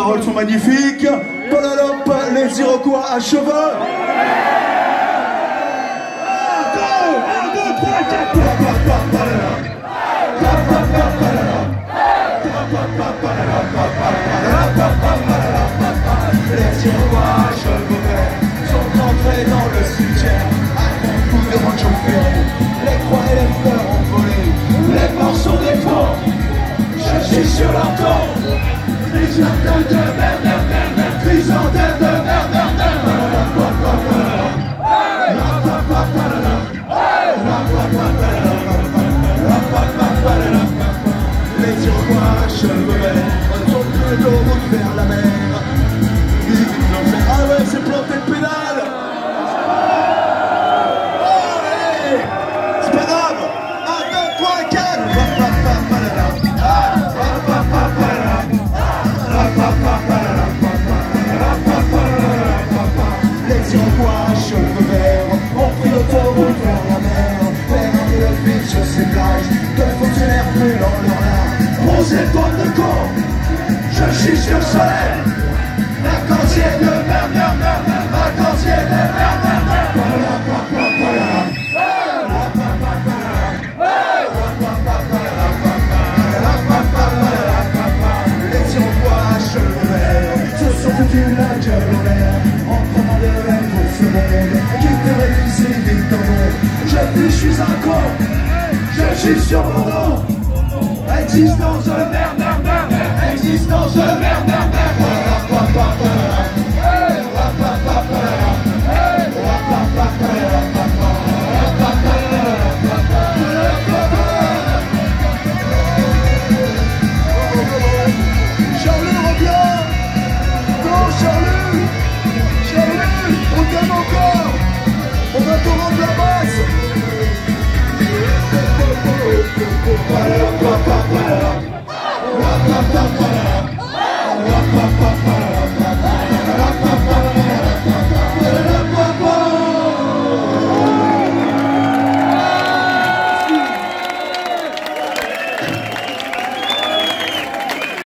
paroles sont magnifiques. Pololop, les Iroquois à cheveux. 1, 2, 3, 4. Les Iroquois à cheveux verts sont entrés dans le cimetière à grands coups de rancho ferré. Les croix et les fleurs ont volé, les morceaux des toits. Je suis sur leur tombe. Chrysanthème de merde, chrysanthème de merde. Les Iroquois à cheveux verts sont près de route vers la mer. Ah ouais, c'est planté de pédale. Oh, hey, c'est pas grave. 1, 2, 3, 4. Les Iroquois à cheveux verts ont pris l'autoroute vers la mer. Vers le vide sur ces plages de fonctionnaires brûlant leur larmes. Posez porte de corps, je suis sur le soleil. Vacancier de merde, vacancier de merde. Les Iroquois à cheveux verts se sont foutus la gueule en l'air en prenant de l'air pour ce monde qui te réussit vite dans l'ombre. Je suis un con, je suis sur mon dos. Existence de merde, existence de merde.